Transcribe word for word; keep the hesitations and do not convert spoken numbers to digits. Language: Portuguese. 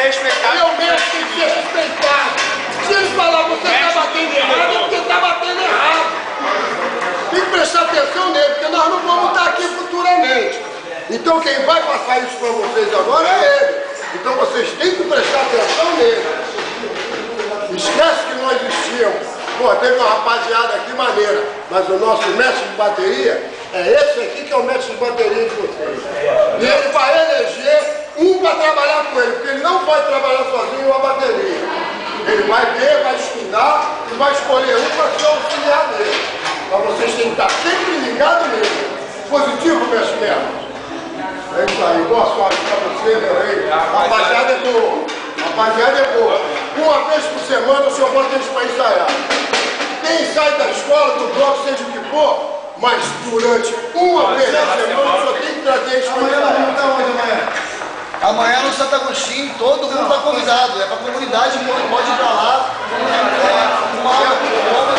respeitado. Meu mestre tem que ser respeitado. Se ele falar que você está batendo errado, é porque está batendo errado. Tem que prestar atenção nele, porque nós não vamos estar aqui futuramente. Então quem vai passar isso para vocês agora é ele. Então vocês têm que prestar atenção nele. Esquece que não existíamos. Pô, teve uma rapaziada aqui maneira, mas o nosso mestre de bateria é esse aqui que é o mestre de bateria de vocês. E ele vai eleger um para trabalhar com ele, porque ele não pode trabalhar sozinho uma bateria. Ele vai ver, vai estudar e vai escolher um para ser auxiliar dele. Então vocês têm que estar sempre ligados nele. Positivo, mestre Melo? É isso aí, boa sorte para você, meu rei. Rapaziada é boa. Rapaziada é boa. Uma vez por semana o senhor bota eles para ensaiar. Quem sai da escola, do bloco, seja o que for, mas durante uma vez na semana o senhor tem que trazer eles para ensaiar. Amanhã está onde amanhã? Amanhã no Santo Agostinho, todo mundo está convidado. É para a comunidade, pode ir para lá. É, uma aula